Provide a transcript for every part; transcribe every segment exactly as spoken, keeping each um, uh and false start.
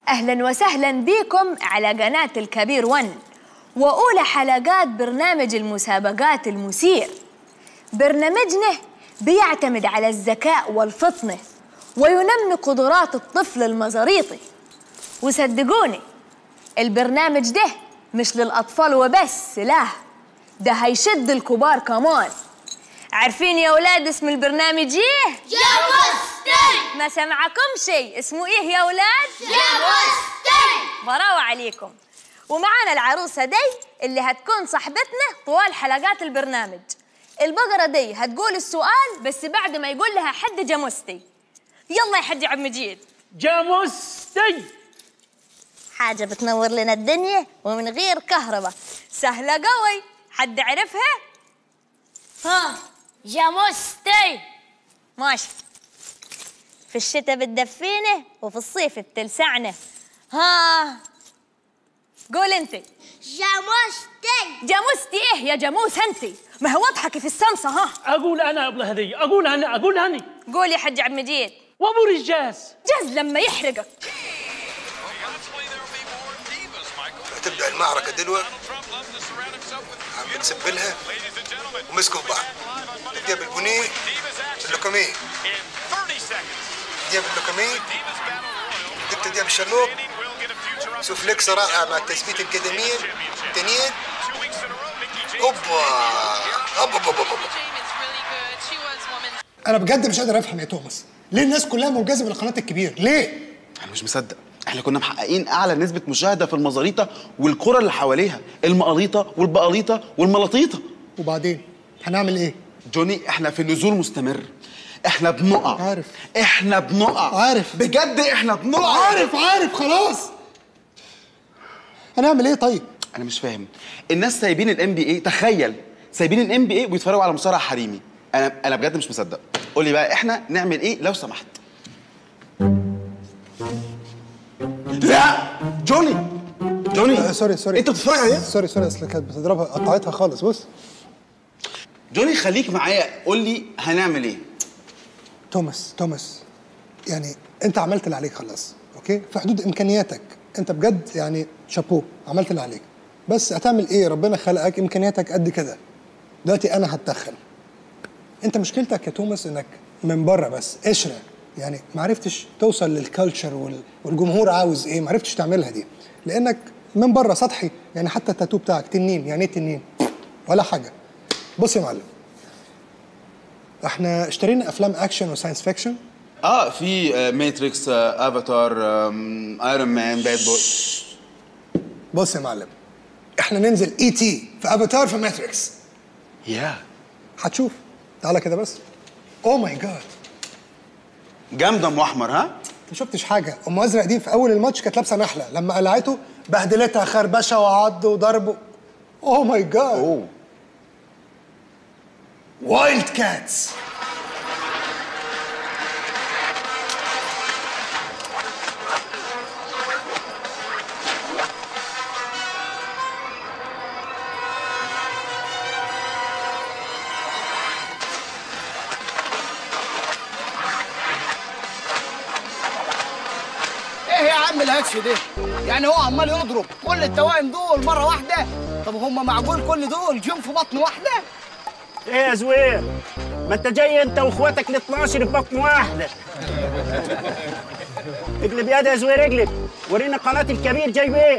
أهلاً وسهلاً بكم على قناة الكبير ون وأولى حلقات برنامج المسابقات المثير. برنامجنا بيعتمد على الذكاء والفطنة وينمي قدرات الطفل المزاريطي. وصدقوني البرنامج ده مش للأطفال وبس، لا ده هيشد الكبار كمان. عارفين يا أولاد اسم البرنامج إيه؟ جاموستي. ما سمعكم شيء، اسمه إيه يا أولاد؟ جاموستي. براو عليكم. ومعانا العروسة دي اللي هتكون صاحبتنا طوال حلقات البرنامج. البقرة دي هتقول السؤال بس بعد ما يقول لها حد جاموستي. يلا يا حج عبد المجيد. جاموستي حاجة بتنور لنا الدنيا ومن غير كهرباء، سهلة قوي. حد عرفها؟ ها جاموستي. ماشي. في الشتاء بتدفينا وفي الصيف بتلسعنا. ها قول انت. جاموستي. جاموستي ايه يا جاموس انت؟ ما هو واضحك في السمسة. ها اقول انا يا ابله هديه، اقول انا اقول هني. قول يا حج عبد المجيد. وابو رجاز. جاز لما يحرقك. تبدأ المعركة دلوقتي، عم بنسب لها ومسكوا في بعض. دياب البنيه اللوكميه، دياب اللوكميه دكتور دياب الشلوك سوفليكس رائعة مع التثبيت القدمين تنين. اوبا اوبا اوبا اوبا. انا بجد مش قادر افهم يا توماس، ليه الناس كلها منجذبه للقناه الكبير؟ ليه؟ انا مش مصدق، احنا كنا محققين اعلى نسبه مشاهده في المزاريطه والقرى اللي حواليها، المقاليطه والبقاليطه والملاطيطه. وبعدين هنعمل ايه؟ جوني احنا في نزول مستمر، احنا بنقع. عارف احنا بنقع. عارف بجد احنا بنقع. عارف عارف خلاص. هنعمل ايه طيب؟ انا مش فاهم، الناس سايبين الام بي اي، تخيل سايبين الام بي اي ويتفرجوا على مصارعه حريمي. انا انا بجد مش مصدق. قول لي بقى احنا نعمل ايه لو سمحت؟ لا جوني جوني آه سوري سوري انت بتتفرج عليها؟ سوري سوري اصل كانت بتضربها قطعتها خالص. بص جوني خليك معايا، قول لي هنعمل ايه؟ توماس توماس يعني انت عملت اللي عليك خلاص، اوكي؟ في حدود امكانياتك، انت بجد يعني شابوه، عملت اللي عليك. بس هتعمل ايه؟ ربنا خلقك امكانياتك قد كده. دلوقتي انا هتدخل. انت مشكلتك يا توماس انك من بره بس قشره، يعني ما عرفتش توصل للكالتشر والجمهور عاوز ايه، ما عرفتش تعملها دي لانك من بره سطحي. يعني حتى التاتو بتاعك تنين، يعني ايه تنين؟ ولا حاجه. بص يا معلم، احنا اشترينا افلام اكشن وساينس فيكشن. اه في ماتريكس، افاتار، ايرون مان، باد بوي. بص يا معلم، احنا ننزل اي تي في افاتار في ماتريكس. يا هتشوف، تعالى كده بس. اوه ماي جاد، جامده ام احمر. ها ما شفتش حاجه. ام ازرق دي في اول الماتش كانت لابسه نحله، لما قلعته بهدلتها خربشه وعض وضرب. اوه ماي جاد. اوه وايلد كاتس. ايه يا عم الهكش ده؟ يعني هو عمال يضرب كل التوائم دول مره واحده؟ طب هم معقول كل دول جم في بطن واحده؟ ايه يا زوير؟ ما انت جاي انت واخواتك ال اتناشر في بطن واحده. اقلب يا يا زوير اقلب، ورينا قناه الكبير جايب ايه؟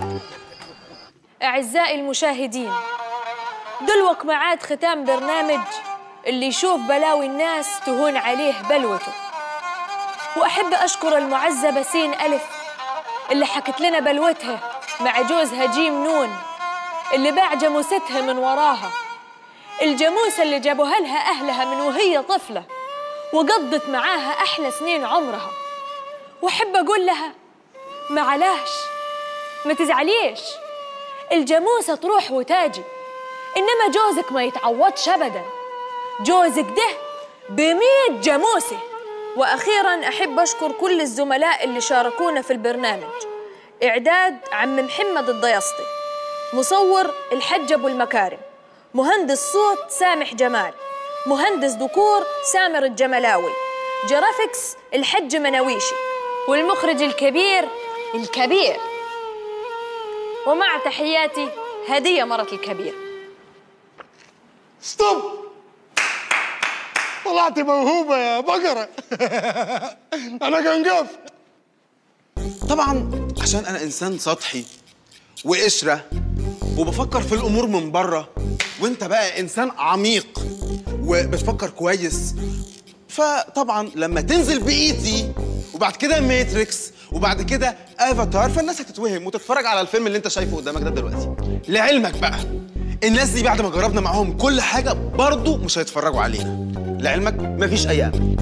أعزائي المشاهدين، دلوك معاد ختام برنامج اللي يشوف بلاوي الناس تهون عليه بلوته. وأحب أشكر المعزة بسين ألف اللي حكت لنا بلوتها مع جوزها جيم نون اللي باع جاموستها من وراها، الجاموسة اللي جابوها لها أهلها من وهي طفلة وقضت معاها أحلى سنين عمرها. وأحب أقول لها معلاش، ما تزعليش، الجاموسة تروح وتاجي، إنما جوزك ما يتعوضش أبداً. جوزك ده بمية جاموسة. وأخيراً أحب أشكر كل الزملاء اللي شاركونا في البرنامج. إعداد عم محمد الضيسطي، مصور الحج أبو المكارم، مهندس صوت سامح جمال، مهندس ديكور سامر الجملاوي، جرافيكس الحج مناويشي، والمخرج الكبير الكبير. ومع تحياتي هدية مرت الكبير. ستوب، طلعتي موهوبة يا بقرة. أنا قنقف. طبعا عشان انا انسان سطحي وقشره وبفكر في الامور من بره، وانت بقى انسان عميق وبتفكر كويس، فطبعا لما تنزل بايدي وبعد كده ماتريكس وبعد كده افاتار، فالناس هتتوهم وتتفرج على الفيلم اللي انت شايفه قدامك ده دلوقتي. لعلمك بقى الناس دي بعد ما جربنا معاهم كل حاجه برضه مش هيتفرجوا علينا. لعلمك مفيش اي امل.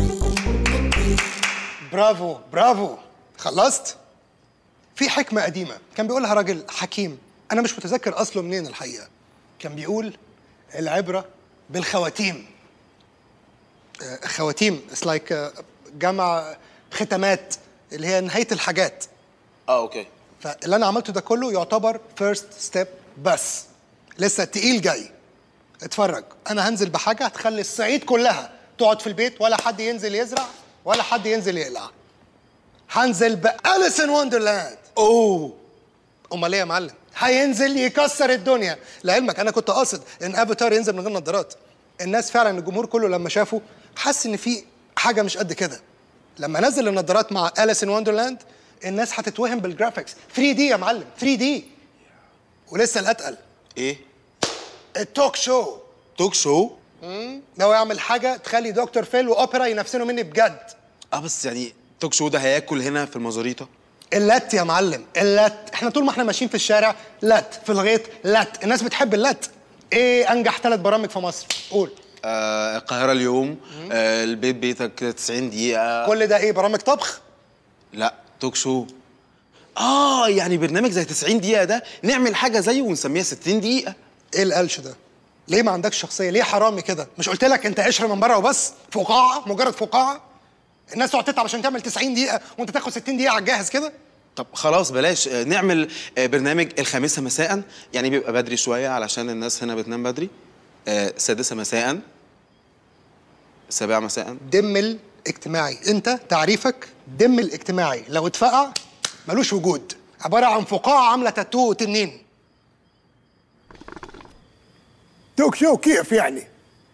برافو برافو. خلصت؟ في حكمة قديمة كان بيقولها راجل حكيم، أنا مش متذكر أصله منين الحقيقة. كان بيقول العبرة بالخواتيم. آه، خواتيم اتس لايك like جمع ختمات اللي هي نهاية الحاجات. اه اوكي. فاللي أنا عملته ده كله يعتبر فيرست ستيب، بس لسه التقيل جاي. اتفرج، أنا هنزل بحاجة هتخلي الصعيد كلها تقعد في البيت، ولا حد ينزل يزرع ولا حد ينزل يقلع. هنزل بأليس إن وندرلاند. اوه امال ايه يا معلم؟ هينزل يكسر الدنيا. لعلمك انا كنت قاصد ان افاتار ينزل من غير نظارات. الناس فعلا الجمهور كله لما شافه حس ان في حاجه مش قد كده. لما نزل النظارات مع أليس إن وندرلاند الناس هتتوهم بالجرافيكس. ثري دي يا معلم، ثري دي. ولسه الاتقل ايه؟ التوك شو. توك شو؟ امم ناوي يعمل حاجه تخلي دكتور فيل واوبرا ينافسوا مني بجد. اه بس يعني توك شو ده هياكل هنا في المزاريطه؟ اللت يا معلم، اللت. احنا طول ما احنا ماشيين في الشارع لت، في الغيط لت، الناس بتحب اللت. ايه انجح ثلاث برامج في مصر؟ قول. آه القاهره اليوم، آه البيت بيتك تسعين دقيقه. كل ده ايه؟ برامج طبخ؟ لا توك شو. اه يعني برنامج زي تسعين دقيقه ده نعمل حاجه زيه ونسميها ستين دقيقه. ايه القلش ده؟ ليه ما عندكش شخصيه؟ ليه حرامي كده؟ مش قلت لك انت قشر من بره وبس؟ فقاعه، مجرد فقاعه. الناس تقعد تتعب عشان تعمل تسعين دقيقه وانت تاخد ستين دقيقه على الجاهز كده؟ طب خلاص بلاش، آه، نعمل آه، برنامج الخامسة مساء، يعني بيبقى بدري شوية علشان الناس هنا بتنام بدري. آه، السادسة مساء، السابعة مساء. دم الاجتماعي، انت تعريفك دم الاجتماعي لو اتفقع ملوش وجود، عبارة عن فقاعة عاملة تاتو وتنين. توك شو كيف يعني؟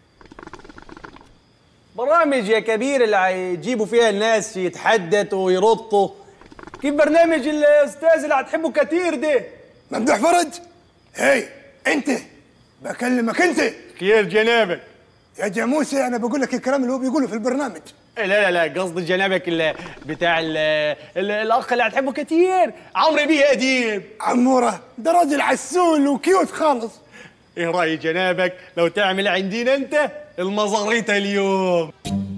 برامج يا كبير اللي هيجيبوا فيها الناس يتحدثوا ويرطوا. كيف برنامج الاستاذ اللي هتحبه كتير ده؟ ممدوح فرج؟ هي انت بكلمك انت. كيف جنابك؟ يا جاموسي انا بقول لك الكلام اللي هو بيقوله في البرنامج. لا لا لا قصدي جنابك ال بتاع ال ال الاخ اللي هتحبه كتير، عمرو بيه اديب. عموره ده راجل عسول وكيوت خالص. ايه راي جنابك لو تعمل عندنا انت المزاريطه اليوم؟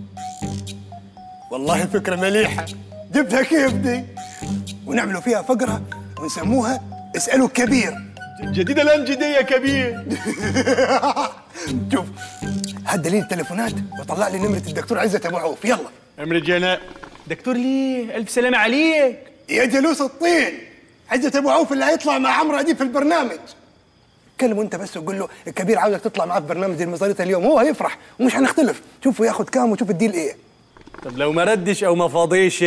والله فكره مليحه، جبتها كيف دي؟ ونعملوا فيها فقره ونسموها اسالوا الكبير. جديده الانجديه يا كبير. شوف هد لي التليفونات وطلع لي نمره الدكتور عزت ابو عوف. يلا. امر جناب. دكتور ليه؟ الف سلامه عليك. يا جلوس الطين، عزت ابو عوف اللي هيطلع مع عمرو اديب في البرنامج. كلمه انت بس وقول له الكبير عاوزك تطلع معاه في برنامج المزاريطه اليوم، هو هيفرح ومش هنختلف. شوفوا ياخد كام وشوف الديل ايه. طب لو ما ردش او ما فاضيش؟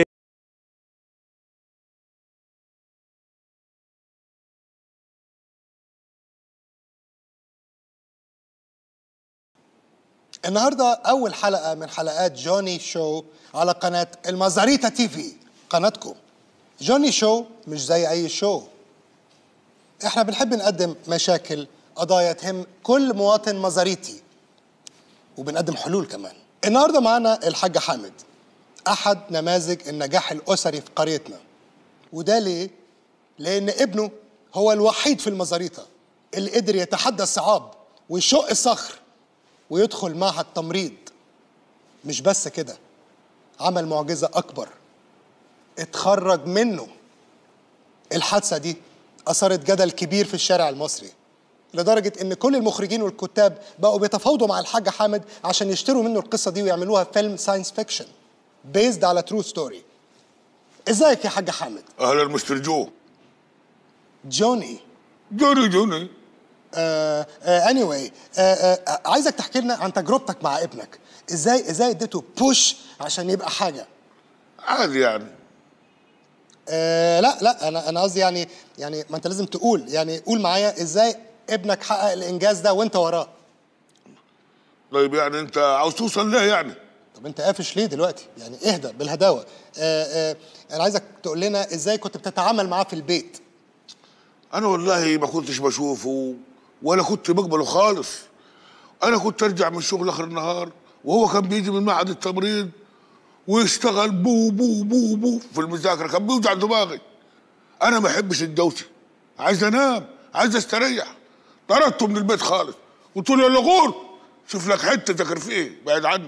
النهارده أول حلقة من حلقات جوني شو على قناة المزاريطة تي في، قناتكم. جوني شو مش زي أي شو. إحنا بنحب نقدم مشاكل، قضايا تهم كل مواطن مزاريطي، وبنقدم حلول كمان. النهارده معانا الحاج حامد، أحد نماذج النجاح الأسري في قريتنا. وده ليه؟ لأن ابنه هو الوحيد في المزاريطة اللي قدر يتحدى الصعاب ويشق الصخر ويدخل معهد تمريض. مش بس كده، عمل معجزة أكبر، اتخرج منه. الحادثة دي أثارت جدل كبير في الشارع المصري، لدرجة إن كل المخرجين والكتاب بقوا بيتفاوضوا مع الحاج حامد عشان يشتروا منه القصة دي ويعملوها فيلم ساينس فيكشن بيزد على ترو ستوري. ازيك يا حاج حامد؟ اهلا مستر جو. جوني. جوني جوني. آه آه anyway آه آه عايزك تحكي لنا عن تجربتك مع ابنك. ازاي ازاي اديته بوش عشان يبقى حاجة؟ عادي يعني، آه لا لا انا انا قصدي يعني يعني ما انت لازم تقول، يعني قول معايا ازاي ابنك حقق الانجاز ده وانت وراه. طيب يعني انت عاوز توصل ليه يعني؟ طب انت قافش ليه دلوقتي؟ يعني اهدى بالهداوه. آه آه انا عايزك تقول لنا ازاي كنت بتتعامل معاه في البيت. انا والله ما كنتش بشوفه ولا كنت بقبله خالص. انا كنت ارجع من الشغل اخر النهار وهو كان بيجي من معهد التمريض ويشتغل بو بو بو بو في المذاكره، كان بيوجع دماغي. انا ما احبش الدوشه، عايز انام، عايز استريح. طردته من البيت خالص، قلت له يلا غور شوف لك حته تذاكر فيه بعيد عني.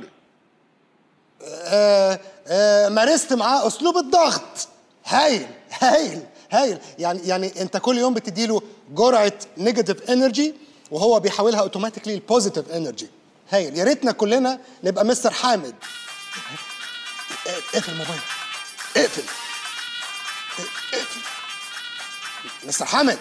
آه آه مارست معاه اسلوب الضغط. هايل هايل هايل. يعني يعني انت كل يوم بتديله جرعه نيجاتيف انرجي وهو بيحولها اوتوماتيكلي لبوزيتيف انرجي. هايل. يا ريتنا كلنا نبقى مستر حامد. اقفل الموبايل، اقفل اقفل. مستر حامد،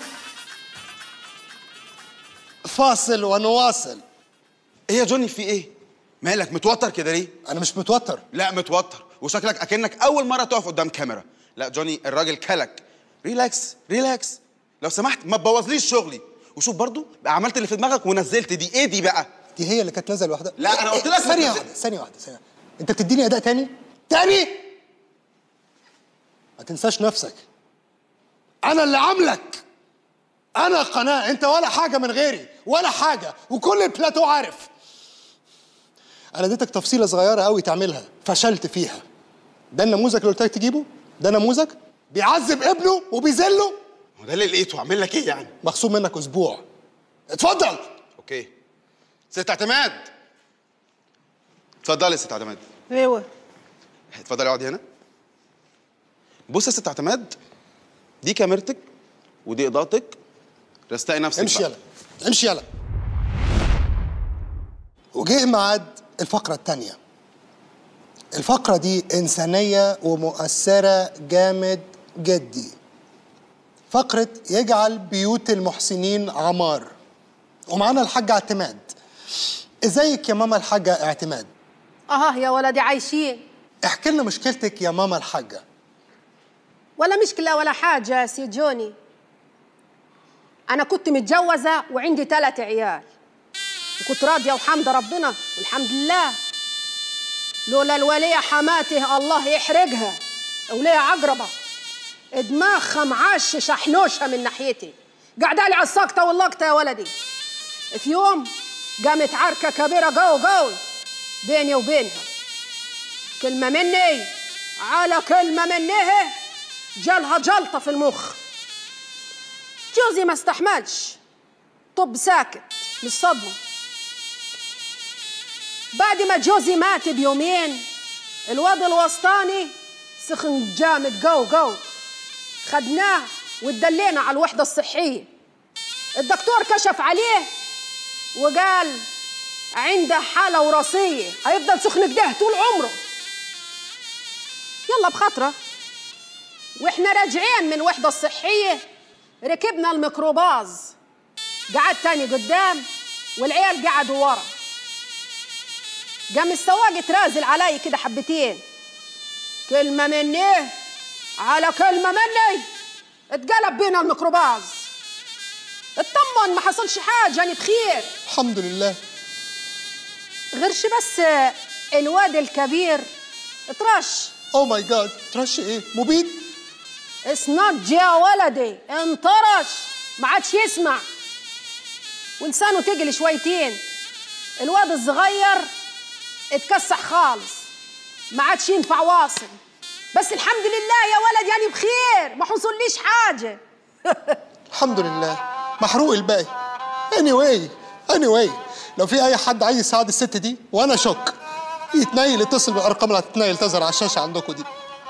فاصل ونواصل. ايه يا جوني في ايه؟ مالك متوتر كده ليه؟ انا مش متوتر. لا متوتر، وشكلك اكنك اول مره تقف قدام كاميرا. لا جوني الراجل كلك. ريلاكس ريلاكس لو سمحت، ما تبوظليش شغلي. وشوف برضو عملت اللي في دماغك ونزلت دي. ايه دي بقى؟ دي هي اللي كانت نازله لوحدها. لا انا قلت لك ثانيه واحده ثانيه واحده ثانيه. انت بتديني اداء تاني؟ تاني؟ ما تنساش نفسك. انا اللي عاملك. انا قناه، انت ولا حاجه من غيري ولا حاجه، وكل البلاتو عارف. انا اديتك تفصيله صغيره قوي تعملها، فشلت فيها. ده النموذج اللي قلت لك تجيبه؟ ده نموذج بيعذب ابنه وبيذله؟ ده اللي لقيته، اعمل لك ايه يعني؟ مخصوم منك اسبوع. اتفضل. اوكي. ست اعتماد، اتفضلي يا ست اعتماد. ايوه اتفضلي اقعدي هنا. بصي يا ست اعتماد، دي كاميرتك ودي اضاءتك، رستقي نفسك. امشي يلا امشي يلا. وجه ميعاد الفقرة الثانية. الفقرة دي إنسانية ومؤثرة جامد جدي. فقرة يجعل بيوت المحسنين عمار. ومعانا الحاجة اعتماد. ازيك يا ماما الحاجة اعتماد؟ اه يا ولدي عايشين. احكي لنا مشكلتك يا ماما الحاجة. ولا مشكلة ولا حاجة يا سي جوني. أنا كنت متجوزة وعندي ثلاث عيال، وكنت راضية وحمد ربنا والحمد لله. لولا الولية حماته الله يحرقها، ولية عقربة دماغها معاش شحنوشها من ناحيتي، قاعدة لي على الساقطة واللقطة يا ولدي. في يوم قامت عركة كبيرة قوي قوي بيني وبينها، كلمة مني على كلمة منها جالها جلطة في المخ. جوزي ما استحملش، طب ساكت من الصدمة. بعد ما جوزي مات بيومين الواد الوسطاني سخن جامد قوي قوي، خدناه واتدلينا على الوحدة الصحية. الدكتور كشف عليه وقال عنده حالة وراثية، هيفضل سخن كده طول عمره. يلا بخاطره. واحنا راجعين من الوحدة الصحية ركبنا الميكروباص، قعد تاني قدام والعيال قعدوا ورا. قام السواق ترازل علي كده حبتين، كلمة مني على كلمة مني، اتقلب بينا الميكروباص. اطمن ما حصلش حاجة، أنا بخير الحمد لله. غيرش بس الواد الكبير اترش. اوه ماي جاد، ترش ايه؟ مبيد؟ اسنج يا ولدي، انطرش ما عادش يسمع ولسانه تجلي شويتين. الواد الصغير اتكسح خالص ما عادش ينفع واصل. بس الحمد لله يا ولد يعني بخير، ما حصليش حاجه. الحمد لله. محروق الباقي. anyway anyway لو في اي حد عايز يساعد الست دي وانا شك يتنيل يتصل بالارقام اللي هتتنيل تظهر على الشاشه عندكم دي.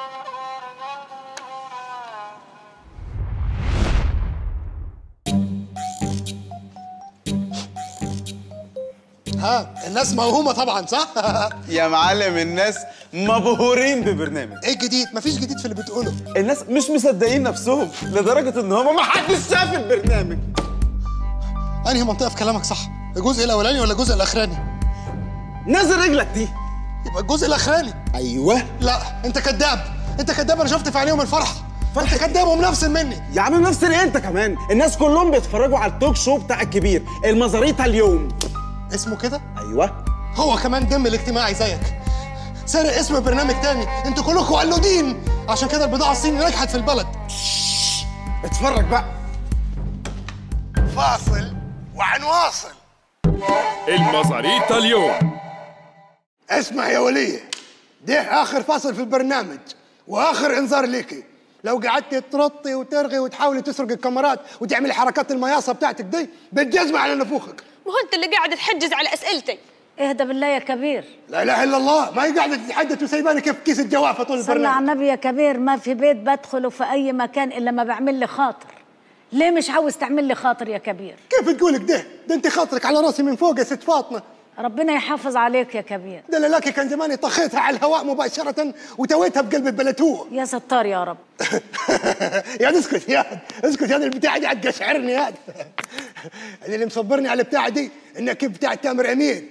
ها الناس موهومه طبعا صح؟ يا معلم الناس مبهورين ببرنامج. ايه الجديد؟ مفيش جديد في اللي بتقوله. الناس مش مصدقين نفسهم لدرجه ان هم ما حدش شاف البرنامج. انهي منطقه في كلامك صح؟ الجزء الاولاني ولا الجزء الاخراني؟ نزل رجلك دي. يبقى الجزء الاخراني. ايوه. لا انت كذاب، انت كذاب. انا شفت في عينيهم الفرحه، فانت كداب ومنفسن مني. يا عم منفسن ايه انت كمان؟ الناس كلهم بيتفرجوا على التوك شو بتاع الكبير المزاريطه اليوم. اسمه كده؟ ايوه. هو كمان دم الاجتماعي زيك، سارق اسم برنامج تاني. انتوا كلكم قلودين، عشان كده البضاعه الصيني نجحت في البلد. اتفرج بقى. فاصل وعنواصل. المزاريطه اليوم. اسمع يا وليه، ده اخر فاصل في البرنامج واخر انذار ليكي. لو قعدتي ترطي وترغي وتحاولي تسرق الكاميرات وتعملي حركات المياصه بتاعتك دي بتجزمة على نفوخك. ما هو انت اللي قاعد تحجز على اسئلتي. اهدى بالله يا كبير. لا اله الا الله، ما هي قاعده تتحدث وسايباني كيف كيس الجوافه طول البرنامج. صلى على النبي يا كبير، ما في بيت بدخله في اي مكان الا ما بعمل لي خاطر. ليه مش عاوز تعمل لي خاطر يا كبير؟ كيف تقولك ده؟ ده انت خاطرك على راسي من فوق يا ست فاطمه. ربنا يحافظ عليك يا كبير. ده للاكي كان زماني طخيتها على الهواء مباشره وتويتها بقلب البلتوه. يا ستار يا رب. يا اسكت يا اسكت يا البتاعه دي هتقشعرني يا اللي مصبرني على البتاعه دي انها كيف بتاعه تامر امين.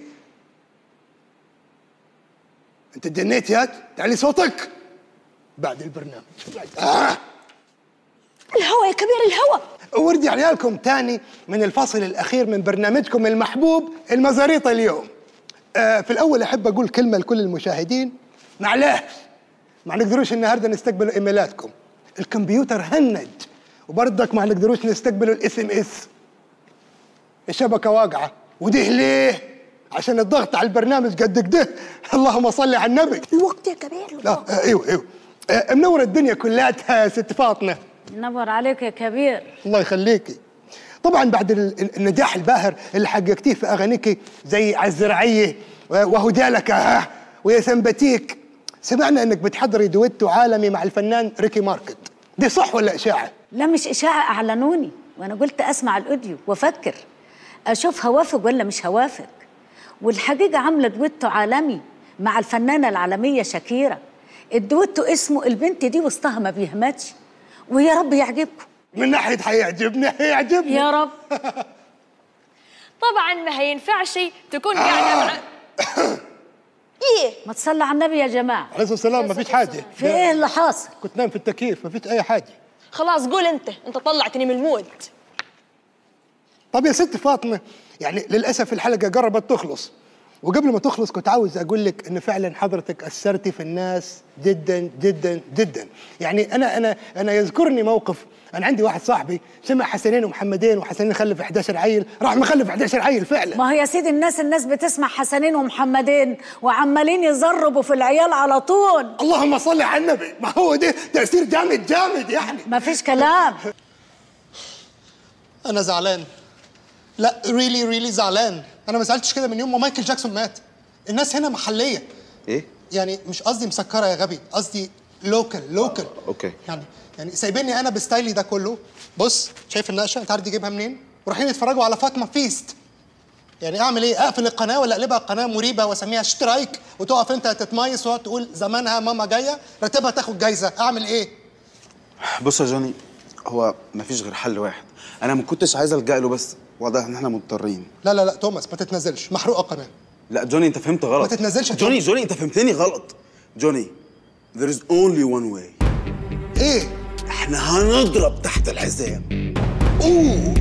انت اتجنيت يا تعلي صوتك بعد البرنامج. آه. الهوى يا كبير الهوى. ورجع لكم تاني من الفصل الاخير من برنامجكم المحبوب المزاريطه اليوم. آه في الاول احب اقول كلمه لكل المشاهدين، معلش ما نقدروش النهارده نستقبل ايميلاتكم، الكمبيوتر هنج، وبرضك ما نقدروش نستقبلوا الاس ام اس، الشبكه واقعه. وده ليه؟ عشان الضغط على البرنامج قد كده. اللهم صل على النبي. الوقت يا كبير. لا آه ايوه ايوه آه منور الدنيا كلها يا ست فاطمه. منور عليك يا كبير. الله يخليكي. طبعا بعد النجاح الباهر اللي حققتيه في اغانيكي زي عالزرعيه وهدالك ها ويا سمبتيك، سمعنا انك بتحضري دويتو عالمي مع الفنان ريكي ماركت، دي صح ولا اشاعه؟ لا مش اشاعه، اعلنوني وانا قلت اسمع الاوديو وافكر اشوف هوافق ولا مش هوافق. والحقيقه عامله دويتو عالمي مع الفنانه العالميه شاكيرا. الدويتو اسمه البنت دي وسطها ما بيهمتش، ويا رب يعجبكم. من ناحيه هيعجبني هيعجبني يا رب. طبعا ما هينفعش تكون قاعده مع ايه؟ ما تصلي على النبي يا جماعه. عليه الصلاه والسلام. ما فيش حاجه. في ايه اللي حاصل؟ كنت نايم في التكييف، ما فيش اي حاجه. خلاص قول انت، انت طلعتني من المود. طب يا ست فاطمه، يعني للاسف الحلقه قربت تخلص، وقبل ما تخلص كنت عاوز اقول لك ان فعلا حضرتك اثرتي في الناس جدا جدا جدا. يعني انا انا انا يذكرني موقف، انا عندي واحد صاحبي سمع حسنين ومحمدين وحسنين خلف احداشر عيل، راح مخلف احداشر عيل فعلا. ما هو يا سيدي الناس الناس بتسمع حسنين ومحمدين وعمالين يزربوا في العيال على طول. اللهم صل على النبي، ما هو ده تاثير جامد جامد يعني. ما فيش كلام. انا زعلان، لا ريلي ريلي زعلان. انا ما زعلتش كده من يوم ما مايكل جاكسون مات. الناس هنا محليه. ايه؟ يعني مش قصدي مسكره يا غبي، قصدي لوكال لوكال. اوكي. يعني يعني سايبيني انا بستايلي ده كله. بص شايف النقشه، انت عارف دي جايبها منين؟ ورايحين يتفرجوا على فاطمه فيست. يعني اعمل ايه؟ اقفل القناه ولا اقلبها قناه مريبه واسميها شترايك وتقف انت تتميص وتقعد تقول زمانها ماما جايه راتبها تاخد جايزه؟ اعمل ايه؟ بص يا جوني، هو مفيش غير حل واحد، انا ما كنتش عايز الجا له بس واضح ان احنا مضطرين. لا لا لا توماس ما تتنزلش، محروقه قناه. لا جوني انت فهمت غلط. ما تتنزلش يا جوني. جوني انت فهمتني غلط. جوني there is only one way. ايه؟ احنا هنضرب تحت الحزام. اوه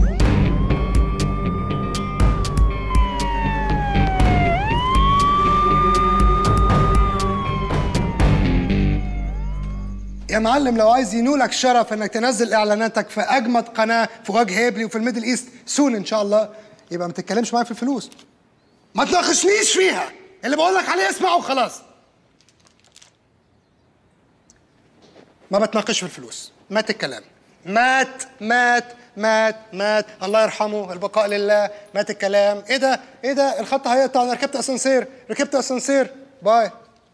يا معلم، لو عايز ينولك شرف انك تنزل اعلاناتك في اجمد قناه في وجه هيبلي وفي الميدل ايست سون ان شاء الله، يبقى ما تتكلمش معايا في الفلوس. ما تناقشنيش فيها، اللي بقول لك عليه اسمعه وخلاص. ما بتناقش في الفلوس، مات الكلام. مات مات مات مات الله يرحمه، البقاء لله. مات الكلام. ايه ده؟ ايه ده؟ الخط هيقطع، انا ركبت اسانسير، ركبت اسانسير، باي.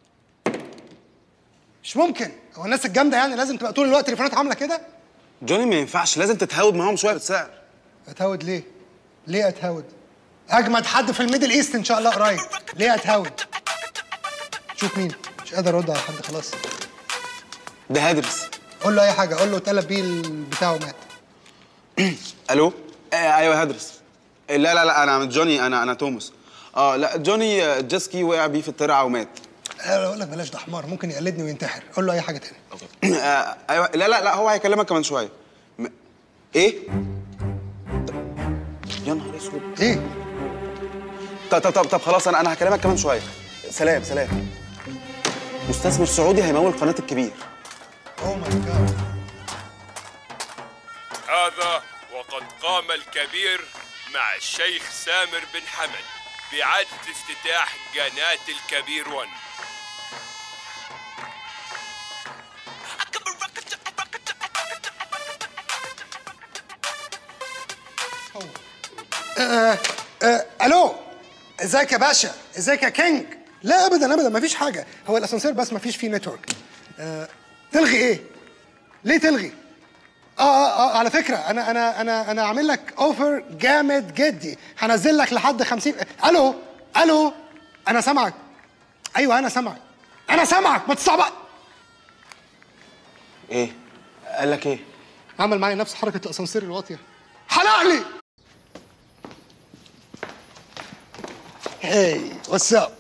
مش ممكن، هو الناس الجامده يعني لازم تبقى طول الوقت تليفونات عامله كده؟ جوني ما ينفعش، لازم تتهاود معاهم شويه بالسعر. اتهاود ليه؟ ليه اتهاود؟ اجمد حد في الميدل ايست ان شاء الله قريب، ليه اتهاود؟ شوف مين، مش قادر ارد على حد خلاص. ده هادرس. قول له اي حاجه، قول له اتقلب بيه بتاعه مات. الو؟ آه ايوه هادرس. لا لا لا انا جوني، انا انا توماس. اه لا جوني جيسكي وقع بيه في الترعه ومات. انا بقول لك بلاش، ده حمار ممكن يقلدني وينتحر. قول له اي حاجه تاني. آه، ايوه. لا لا لا هو هيكلمك كمان شويه. م... ايه؟ يا نهار اسود. ايه؟ طب طب طب طب خلاص انا انا هكلمك كمان شويه. سلام سلام. مستثمر سعودي هيمول قناه الكبير. اوه ماي جاد. هذا وقد قام الكبير مع الشيخ سامر بن حمد بإعادة افتتاح قناة الكبير ون. آه آه الو، ازيك يا باشا؟ ازيك يا كينج؟ لا ابدا ابدا مفيش حاجه، هو الاسانسير بس مفيش فيه نتورك. آه تلغي ايه؟ ليه تلغي؟ اه اه اه على فكره انا انا انا انا عامل لك اوفر جامد جدي، هنزل لك لحد خمسين. الو الو انا سامعك. ايوه انا سامعك انا سامعك ما تصعب. ايه؟ قال لك ايه؟ عمل معايا نفس حركه الاسانسير الواطيه. حلق لي. هاي واتس اب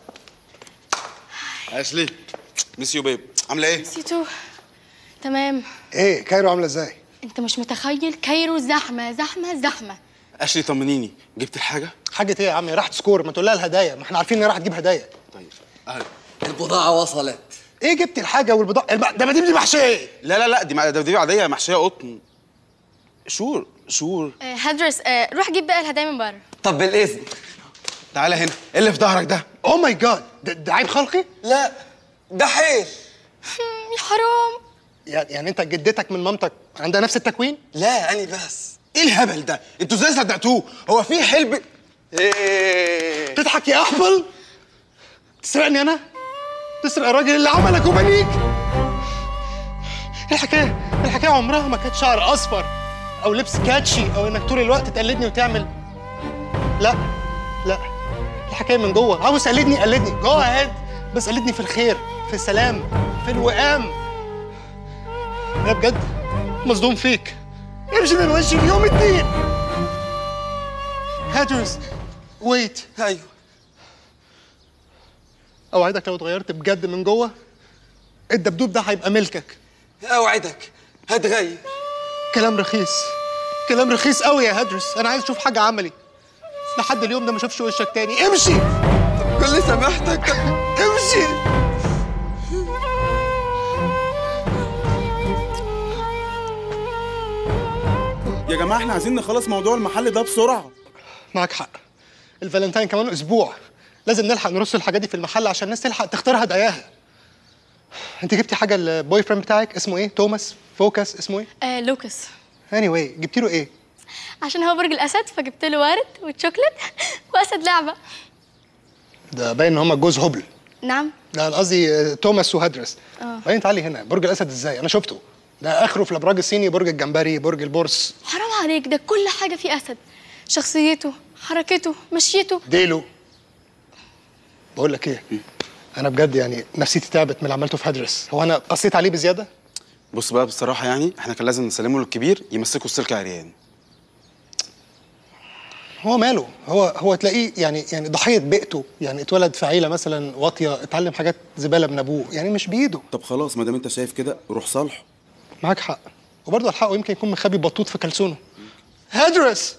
اشلي ميس يو بيب، عامله ايه؟ سيتو تمام. ايه كايرو عامله ازاي؟ انت مش متخيل كايرو زحمه زحمه زحمه. اشلي طمنيني، جبت الحاجه؟ حاجه ايه يا عمي؟ راحت سكور، ما تقول لها الهدايا، ما احنا عارفين ان راح تجيب هدايا. طيب اهلا. البضاعه وصلت. ايه جبت الحاجه والبضاعه؟ ده ما دي محشيه. لا لا لا دي دي عاديه محشيه قطن. شور شور. آه هدرس، آه روح جيب بقى الهدايا من بره. طب بالاذن. تعالى هنا، ايه اللي في ظهرك ده؟ اوه ماي جاد، ده عيب خلقي؟ لا ده حيل. يا حرام. يعني انت جدتك من مامتك عندها نفس التكوين؟ لا انا بس. ايه الهبل ده؟ انتوا ازاي صدقتوه؟ هو في حلب؟ ايه تضحك يا احبل؟ تسرقني انا؟ تسرق الراجل اللي عملك وبنيك؟ الحكايه الحكايه عمرها ما كانت شعر اصفر او لبس كاتشي او انك طول الوقت تقلدني وتعمل. لا لا الحكايه من جوه. عاوز تقلدني قلدني جو اهيد، بس قلدني في الخير، في السلام، في الوئام. انا بجد مصدوم فيك. امشي من وشي اليوم الدين. هاترز ويت. ايوه اوعدك لو اتغيرت بجد من جوه الدبدوب ده هيبقى ملكك. اوعدك هتغير. كلام رخيص، كلام رخيص قوي يا هدرس. انا عايز اشوف حاجه عملي. لحد اليوم ده ما اشوفش وشك تاني. امشي. طب كل سماحتك امشي. يا جماعه احنا عايزين نخلص موضوع المحل ده بسرعه. معاك حق، الفالنتاين كمان اسبوع، لازم نلحق نرص الحاجات دي في المحل عشان الناس تلحق تختار هداياها. انت جبتي حاجه للبوي فريند بتاعك اسمه ايه؟ توماس؟ فوكس؟ اسمه ايه؟ آه لوكاس. اني anyway, جبتي له ايه؟ عشان هو برج الاسد فجبت له ورد وشوكليت واسد لعبه. ده باين ان هم جوز هبل. نعم. لا انا قصدي توماس وهدرس. اه باين. تعالي هنا، برج الاسد ازاي؟ انا شفته، ده اخره في الابراج الصيني، برج الجمبري، برج البورس. حرام عليك، ده كل حاجه فيه اسد، شخصيته، حركته، مشيته، ديله. بقول لك ايه، انا بجد يعني نفسيتي تعبت من اللي عملته في هدرس. هو انا قصيت عليه بزياده؟ بص بقى بصراحه يعني احنا كان لازم نسلمه للكبير يمسكه السلك عريان. هو ماله؟ هو هو تلاقيه يعني يعني ضحيه بيئته، يعني اتولد في عيله مثلا واطيه، اتعلم حاجات زباله من ابوه، يعني مش بايده. طب خلاص ما دام انت شايف كده روح صالحه. معاك حق، وبرضه الحقه يمكن يكون مخبي بطوط في كلسونه. هدرس.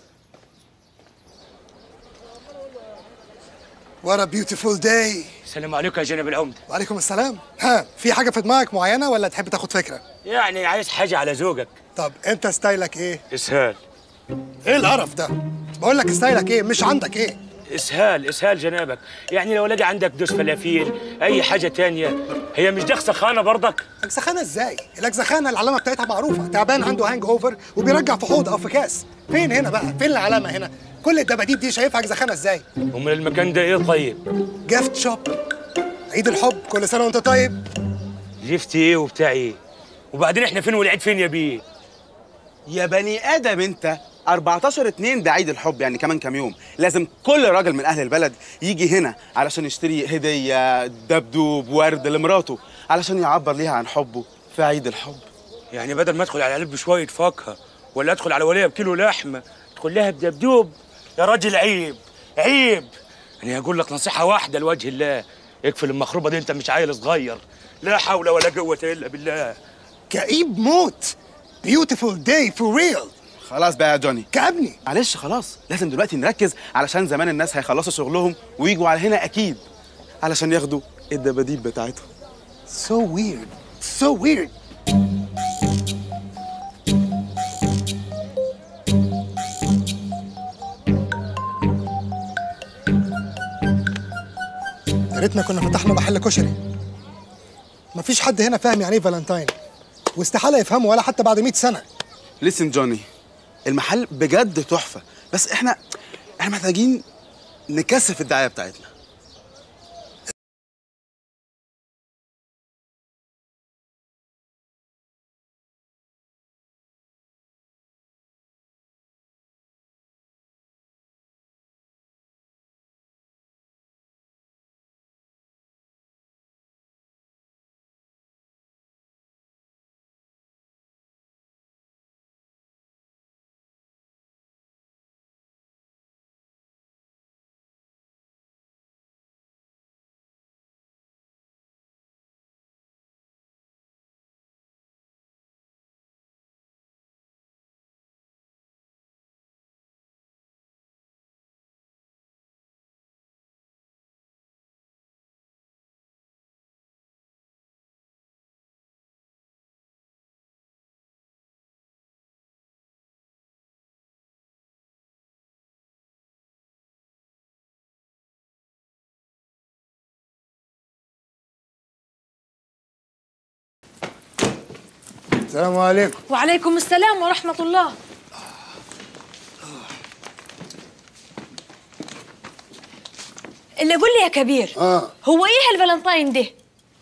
What a beautiful day. السلام عليكم يا جناب العمدة. وعليكم السلام. ها، في حاجة في دماغك معينة ولا تحب تاخد فكرة؟ يعني عايز حاجة على ذوقك. طب أنت ستايلك إيه؟ إسهال. إيه القرف ده؟ بقول لك ستايلك إيه؟ مش عندك إيه؟ إسهال إسهال جنابك، يعني لو لقى عندك دوس فلافيل، أي حاجة تانية، هي مش دي أجزخانة برضك؟ أجزخانة إزاي؟ الأجزخانة العلامة بتاعتها معروفة، تعبان عنده هانج أوفر وبيرجع في حوض أو في كاس. فين هنا بقى؟ فين العلامة هنا؟ كل الدباديب دي شايفها أجزخانة إزاي؟ أمال المكان ده إيه طيب؟ جيفت شوب. عيد الحب، كل سنة وأنت طيب. جيفت إيه وبتاع إيه؟ وبعدين إحنا فين والعيد فين يا بيه؟ يا بني آدم أنت، أربعتاشر اتنين ده عيد الحب، يعني كمان كام يوم لازم كل راجل من أهل البلد يجي هنا علشان يشتري هدية، دبدوب، ورد لمراته علشان يعبر ليها عن حبه في عيد الحب. يعني بدل ما أدخل على العيال بشوية فاكهة ولا أدخل على ولية بكيلو لحمة تدخل لها بدبدوب؟ يا راجل عيب عيب. أنا هقول لك نصيحة واحدة لوجه الله، اقفل المخروبه دي، انت مش عيل صغير. لا حول ولا قوه الا بالله. كئيب موت. بيوتيفول داي فور ريل. خلاص بقى يا جوني، كأبني. معلش خلاص، لازم دلوقتي نركز علشان زمان الناس هيخلصوا شغلهم ويجوا على هنا اكيد علشان ياخدوا الدباديب بتاعتهم. So weird. So weird. يا ريتنا كنا فتحنا محل كشري. مفيش حد هنا فاهم يعني ايه فالنتاين، واستحاله يفهمه ولا حتى بعد مئة سنه. ليسن جوني، المحل بجد تحفه، بس احنا احنا محتاجين نكثف الدعايه بتاعتنا. السلام عليكم. وعليكم السلام ورحمة الله. اللي قول لي يا كبير، اه هو ايه الفالنتاين ده؟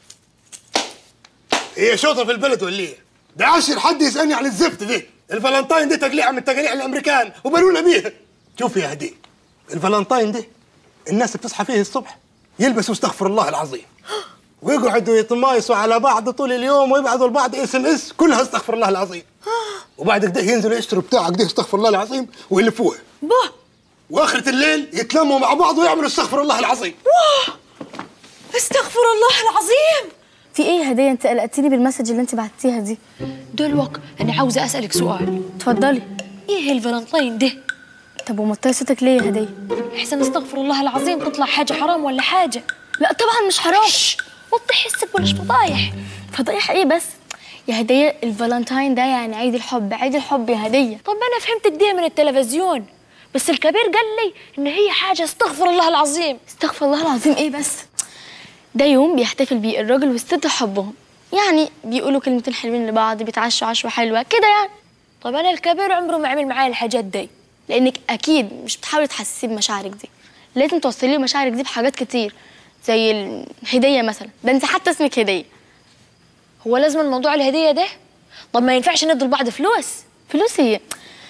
هي شوطه في البلد ولا ايه؟ ده عشر حد يسالني عن الزفت ده. الفالنتاين ده تقليعه من تقاليع الامريكان وبنونا بيها. شوف يا هدي، الفالنتاين ده الناس بتصحى فيه الصبح يلبسوا استغفر الله العظيم ويقعدوا يتمايسوا على بعض طول اليوم ويبعثوا لبعض اس ام اس كلها استغفر الله العظيم. وبعد كده ينزلوا يشتروا بتاع كده استغفر الله العظيم ويلفوها. باه. واخرة الليل يتلموا مع بعض ويعملوا استغفر الله العظيم. واه استغفر الله العظيم. في ايه يا هديه؟ انت قلقتيني بالمسج اللي انت بعتيها دي. دلوقتي انا عاوزه اسالك سؤال. اتفضلي. ايه الفالنتاين ده؟ طب ومطيه صوتك ليه يا هديه؟ احسن استغفر الله العظيم تطلع حاجه حرام ولا حاجه. لا طبعا مش حرام. وضحي حسك بلاش فضايح. فضايح ايه بس؟ يا هديه الفالنتاين ده يعني عيد الحب، عيد الحب يا هديه. طب انا فهمت كده من التلفزيون، بس الكبير قال لي ان هي حاجه استغفر الله العظيم. استغفر الله العظيم ايه بس؟ ده يوم بيحتفل بيه الراجل والست حبهم، يعني بيقولوا كلمتين حلوين لبعض، بيتعشوا عشوه حلوه كده يعني. طب انا الكبير عمره ما عمل معايا الحاجات دي. لانك اكيد مش بتحاولي تحسسيه بمشاعرك دي، لازم توصلي له مشاعرك دي بحاجات كتير زي الهديه مثلا. ده انت حتى اسمك هديه. هو لازم الموضوع الهديه ده؟ طب ما ينفعش ندي لبعض فلوس؟ فلوس ايه؟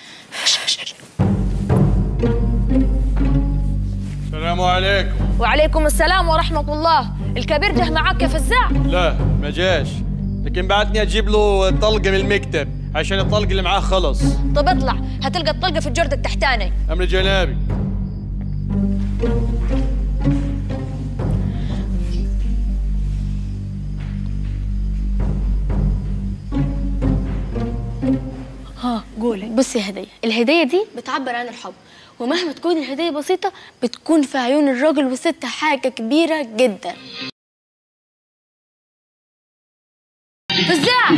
السلام عليكم. وعليكم السلام ورحمة الله. الكبير جه معاك يا فزاع؟ لا ما جاش، لكن بعتني اجيب له طلقة من المكتب عشان الطلق اللي معاه خلص. طب اطلع هتلقى الطلقة في الجرد التحتاني. أمر جنابي. ها قولي. بصي يا هديه، الهديه دي بتعبر عن الحب، ومهما تكون الهديه بسيطه بتكون في عيون الراجل والست حاجه كبيره جدا. فزاع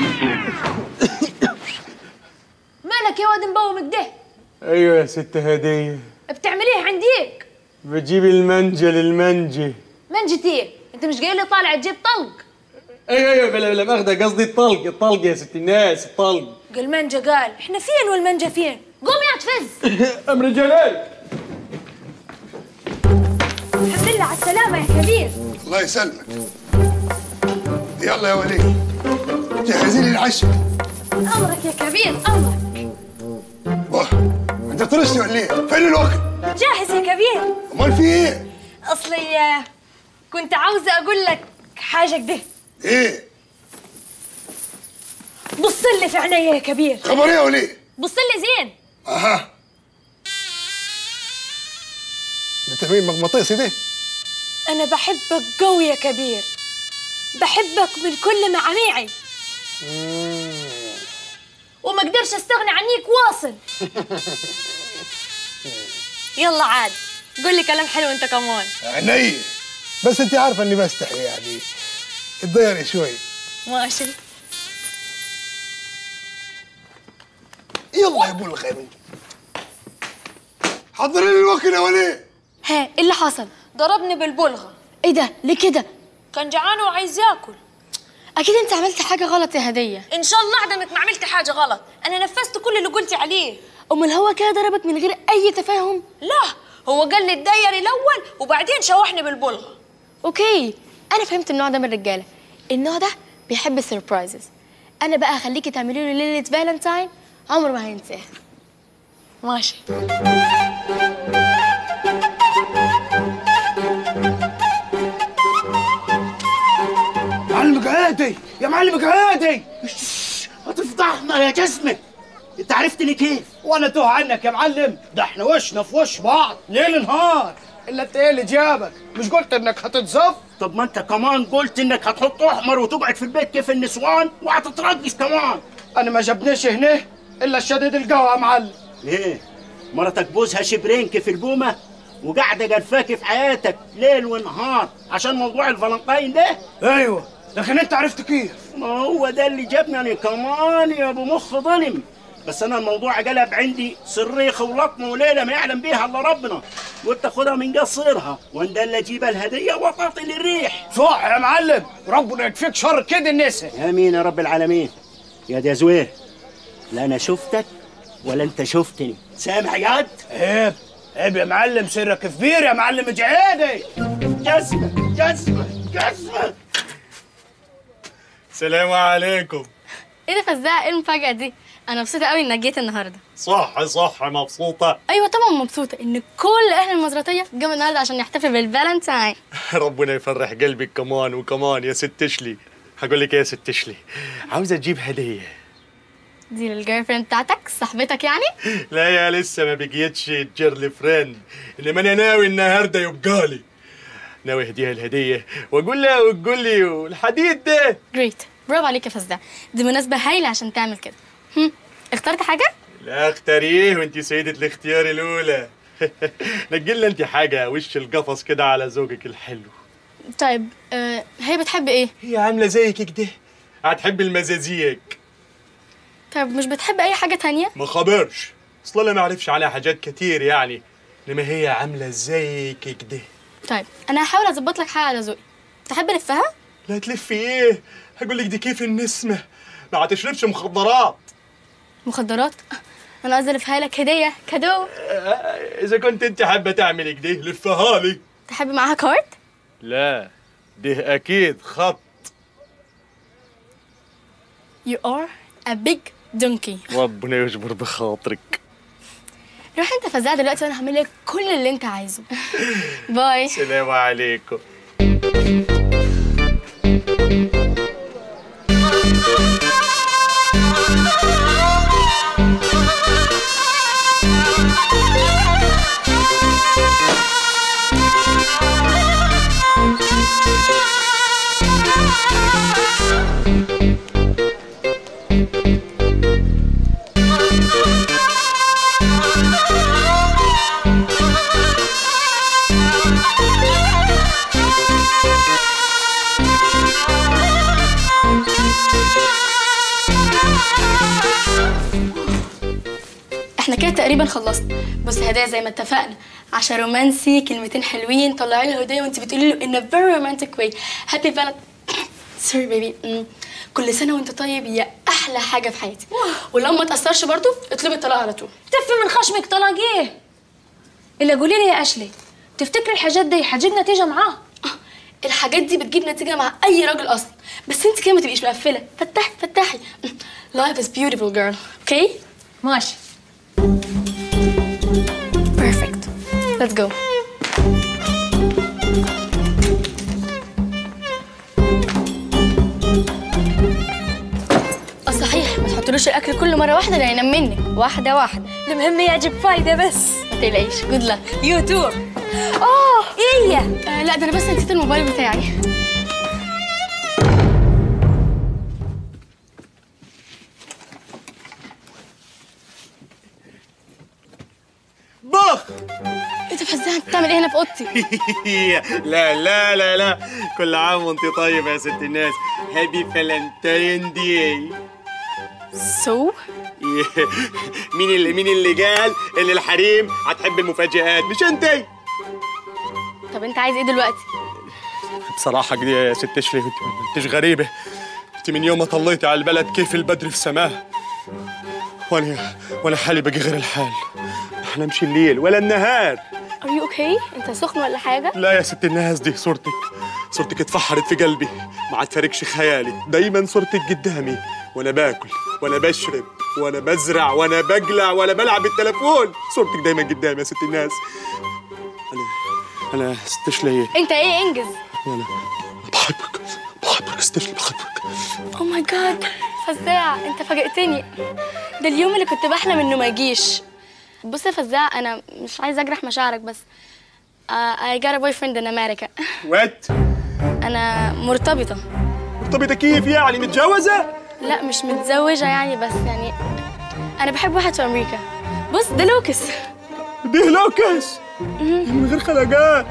مالك يا واد مبوم كده؟ ايوه يا ست هديه. بتعمليه عنديك؟ بجيب المنجه للمنجه. منجة ايه؟ انت مش جاي لي طالع تجيب طلق؟ ايوه ايوه بلا بلا ماخذه، قصدي الطلق، الطلق يا ست الناس، الطلق. قال منجة، قال احنا فين والمنجة فين؟ قوم يا تفز. امر جلال. الحمد لله على السلامة يا كبير. الله يسلمك. يلا يا ولي جهزي لي العشاء. امرك يا كبير امرك. واه انت طرشتي ولا ايه؟ فين الوقت؟ جاهز يا كبير. امال في ايه؟ اصلي كنت عاوزة اقول لك حاجة كده. ايه؟ بص لي في عينيا يا كبير. خبر ايه يا ولي؟ بص لي زين. اها ده تمرين مغناطيسي ده؟ أنا بحبك قوي يا كبير، بحبك من كل معاميعي وما اقدرش استغنى عنيك واصل. يلا عاد قول لي كلام حلو انت كمان. عيني، بس انت عارفه اني بستحي يعني، اتضيري شوي. ماشي. يلا يا ابو الخير، حضري لي الوكل يا وليه. ها ايه اللي حصل؟ ضربني بالبلغه. ايه ده؟ ليه كده؟ كان جعان وعايز ياكل. اكيد انت عملتي حاجه غلط يا هديه. ان شاء الله اعدمك ما عملت حاجه غلط، انا نفذت كل اللي قلتي عليه. امال هو كده ضربك من غير اي تفاهم؟ لا، هو قال لي اتديري الاول وبعدين شوحني بالبلغه. اوكي، انا فهمت النوع ده من الرجاله. النوع ده بيحب السربرايزز. انا بقى هخليكي تعملي له ليله فالنتاين عمره ما هينساها. ماشي. معلمك عادي يا معلمك عادي، هتفضحنا يا جسمك. انت عرفتني كيف؟ وانا توه عنك يا معلم، ده احنا وشنا في وش بعض ليل نهار. الا انت ايه اللي جابك؟ مش قلت انك هتتزف؟ طب ما انت كمان قلت انك هتحط احمر وتقعد في البيت كيف النسوان وهتترقص كمان. انا ما جابنيش هنا الا الشديد القهوه يا معلم. ليه؟ مرتك بوزها شبرين كيف البومه وقاعده قرفاكي في حياتك ليل ونهار عشان موضوع الفالنتاين ده؟ ايوه، لكن انت عرفت كيف؟ ما هو ده اللي جابني انا كمان يا ابو مخ ظلم. بس انا الموضوع قلب عندي صريخ ولطمه وليله ما يعلم بيها الا ربنا، قلت اخدها من قصيرها واندل اجيب الهديه وطاطي للريح. صح يا معلم، ربنا يكفيك شر كده النساء. امين يا رب العالمين. يا دي زوير، لا انا شفتك ولا انت شفتني، سامع ياد؟ عيب عيب يا معلم، سرك كبير يا معلم جعيدي. جسمه جسمه جسمه. السلام عليكم. ايه ده فزاع؟ ايه المفاجأة دي؟ أنا مبسوطة قوي إنك جيت النهاردة. صح صح مبسوطة؟ أيوة طبعا مبسوطة إن كل أهل المزرعتية جم النهاردة عشان يحتفل بالفالنتاين. ربنا يفرح قلبك كمان وكمان يا ست شلي. هقول لك إيه يا ست شلي؟ عاوزة تجيب هدية. دي للجيرل فريند بتاعتك صاحبتك يعني؟ لا يا لسه ما بقيتش جيرل فريند، إنما أنا ناوي النهاردة يبقى لي. ناوي أهديها الهدية وأقول لها وتقول لي والحديد ده. جريت، برافو عليك يا فزاع، دي مناسبة هايلة عشان تعمل كده. هم، اخترت حاجة؟ لا اختاريه وانت سيدة الاختيار الأولى. نجي انت حاجة وش القفص كده على ذوقك الحلو. طيب آه، هي بتحب ايه؟ هي عاملة زيك كده، هتحب المزازيك. طيب مش بتحب أي حاجة تانية؟ ما خبرش، أصل أنا ما أعرفش عليها حاجات كتير يعني، إنما هي عاملة زيك كده. طيب أنا هحاول أظبط لك حاجة على ذوقي. تحب ألفها؟ لا تلفي إيه؟ هقول لك دي كيف النسمة، ما هتشربش مخدرات. مخدرات؟ أنا قصدي ألفها لك هدية، كادو. إذا كنت أنت حابة تعملي كده لفها لي. تحب معاها كارد؟ لا، ده أكيد خط. You are a big donkey. ربنا يجبر بخاطرك. روح أنت فزاع دلوقتي وأنا هعمل لك كل اللي أنت عايزه. باي. السلام عليكم. احنا كده تقريبا خلصنا. بص هدايا زي ما اتفقنا، عشان رومانسي كلمتين حلوين، طلعي له هديه وانت بتقولي له in a very romantic way happy valentine sorry baby كل سنه وانت طيب يا احلى حاجه في حياتي. ولو ما تاثرش برضو اطلبي الطلاق على طول. تفي من خشمك طلاق ايه؟ اللي قولي لي يا اشلي، تفتكري الحاجات دي هتجيب نتيجه معاه؟ الحاجات دي بتجيب نتيجه مع اي راجل اصلا، بس انت كده ما تبقيش مقفله. فتحي فتحي life is beautiful girl. اوكي okay? ماشي. Perfect. Let's go. اه صحيح، ما تحطلوش الاكل كل مره واحده ده هينام منك. واحده واحده، المهم يعجب فايده بس. ما تقلقيش. Good luck. You too. اه ايه آه لا ده انا بس نسيت الموبايل بتاعي. بخ انت فزاع، انت بتعمل ايه هنا في اوضتي؟ لا لا لا لا، كل عام وانت طيبة يا ست الناس. هابي فالنتين داي. سو مين اللي مين اللي قال ان الحريم هتحب المفاجآت؟ مش انت. طب انت عايز ايه دلوقتي؟ بصراحة كده يا ست شريف انت مش غريبة. انت من يوم ما طليتي على البلد كيف البدر في سماه، وانا وانا حالي بقي غير الحال. ما احلمش الليل ولا النهار. Are you okay؟ انت سخن ولا حاجة؟ لا يا ست الناس، دي صورتك صورتك اتفحرت في قلبي، ما عاد فارقش خيالي. دايما صورتك قدامي وانا باكل وانا بشرب وانا بزرع وانا بقلع وانا بلعب بالتليفون. صورتك دايما قدامي يا ست الناس. انا انا ست شلي. انت ايه انجز؟ انا بحبك بحبك ست شلي، بحبك. اوه ماي جاد فزاع، انت فاجئتني. ده اليوم اللي كنت بحلم انه ما يجيش. بص يا فزاع، انا مش عايزه اجرح مشاعرك بس uh, I got a boyfriend in America. وات؟ انا مرتبطه. مرتبطه كيف يعني؟ متجوزه؟ لا مش متزوجه يعني، بس يعني انا بحب واحد في امريكا. بص ده لوكس. ده لوكس من غير خلقات.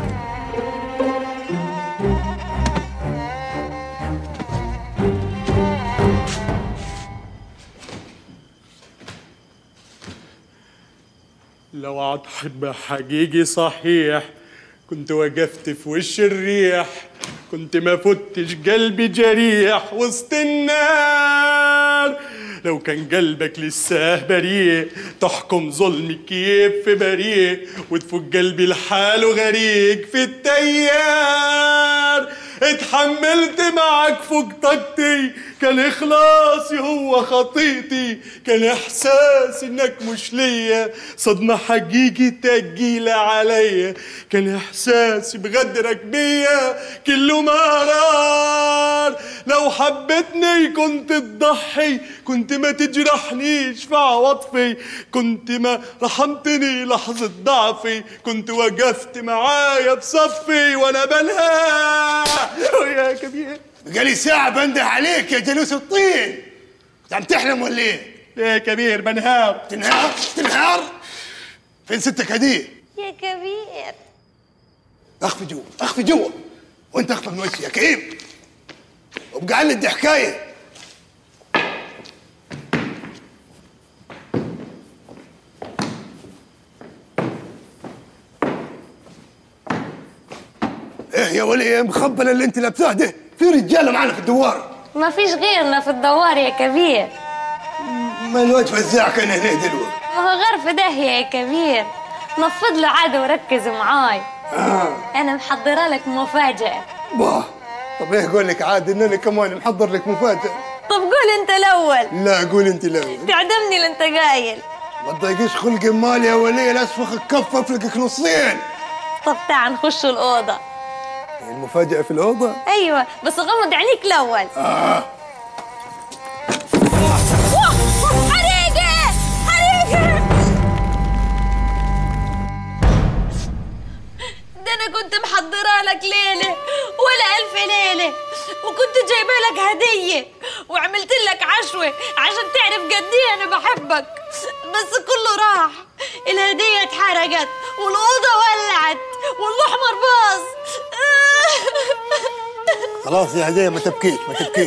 لو عاد حب حقيقي صحيح كنت وقفت في وش الريح، كنت ما فتش قلبي جريح وسط النار. لو كان قلبك لسه بريء تحكم ظلمي كيف في بريء، وتفوق قلبي لحاله غريق في التيار. اتحملت معك فوق طاقتي، كان اخلاصي هو خطيتي، كان احساس انك مش ليا صدمة حقيقي تقيلة عليا، كان احساسي بغدرك بيا كله مرار. لو حبتني كنت تضحي، كنت ما تجرحنيش في عواطفي، كنت ما رحمتني لحظة ضعفي، كنت وقفت معايا بصفي وانا بلها. يا كبير بقالي ساعة بنده عليك يا جلوس الطين. كنت عم تحلم ولا ايه؟ ليه يا كبير بنهار؟ تنهار؟ تنهار؟ فين ستك هديه؟ يا كبير اخفي جوا، اخفي جوا، وانت اخفى من وشي يا كئيب. وابقى عني دي حكاية. ايه يا ولي ايه مخبله اللي انت لابساه ده؟ في رجاله معانا في الدوار. ما فيش غيرنا في الدوار يا كبير. ما الواد فزاع كان هنا دلوقتي. ما هو غير في داهية يا كبير. نفض له عاد وركز معاي. آه. أنا محضرة لك مفاجأة. باه طب ايه اقول لك عاد ان انا كمان محضر لك مفاجأة. طب قول أنت الأول. لا قول أنت الأول. تعدمني اللي أنت قايل. ما تضايقيش خلقي مالي يا ولي، لا اسفخك كفة افلقك نصين. طب تعال نخش الأوضة. المفاجأة في الأوضة؟ أيوة بس غمض عينيك الأول. آه. حريقة حريقة. ده أنا كنت محضرة لك ليلة ولا ألف ليلة، وكنت جايبة لك هدية وعملت لك عشوة عشان تعرف قد إيه أنا بحبك، بس كله راح. الهدية اتحرقت والأوضة ولعت والأحمر باظ. خلاص يا هدية ما تبكيش ما تبكيش.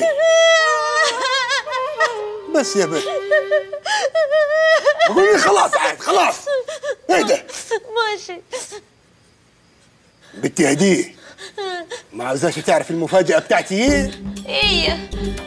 بس يا بنت قولي خلاص عاد خلاص. اهدى. ماشي. بنتي هدية ما عاوزاش تعرف المفاجأة بتاعتي ايه؟ ايه؟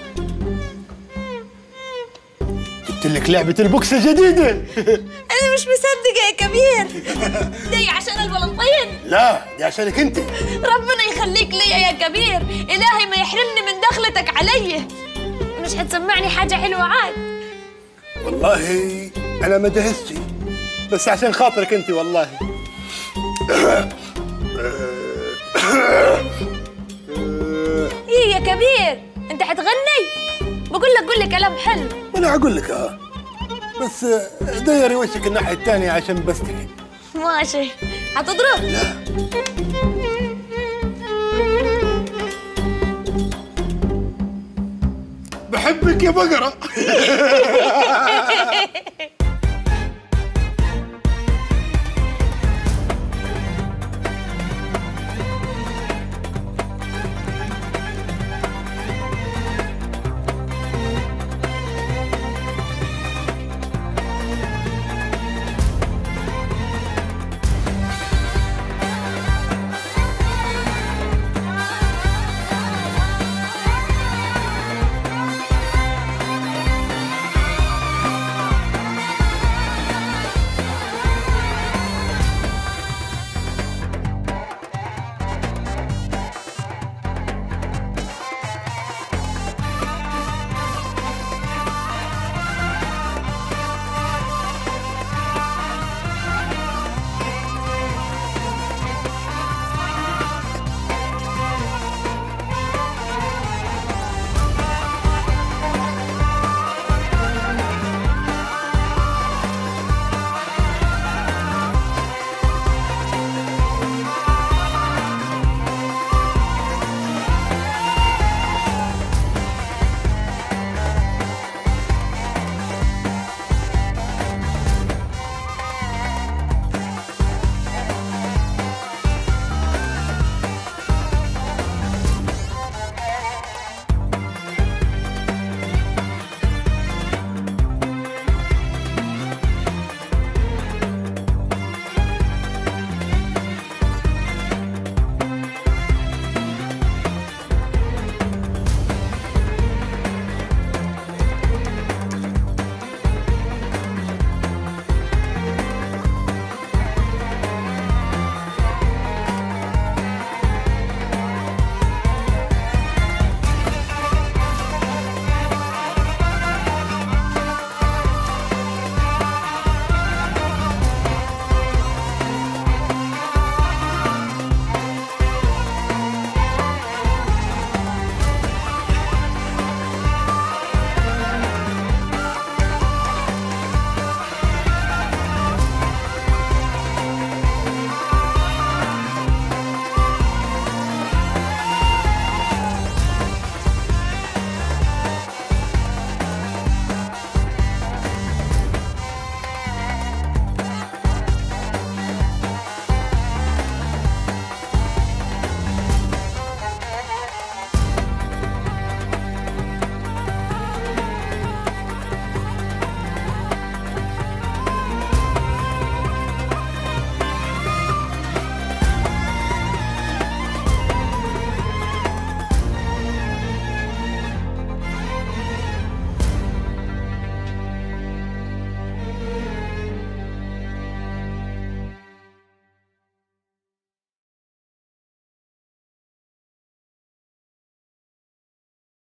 جبت لك لعبة البوكس الجديدة. أنا مش مصدقة يا كبير. دي عشان الفالنتين؟ لا دي عشانك أنت. ربنا يخليك ليا يا كبير، إلهي ما يحرمني من دخلتك علي. مش هتسمعني حاجة حلوة عاد؟ والله أنا ما جهزتش بس عشان خاطرك أنت والله. إيه يا كبير؟ أنت حتغني؟ بقول لك قول لي كلام حلو. أنا أقول لك أه بس ديري وشك الناحية الثانية عشان بستحي. ماشي هتضرب؟ لا. بحبك يا بقرة.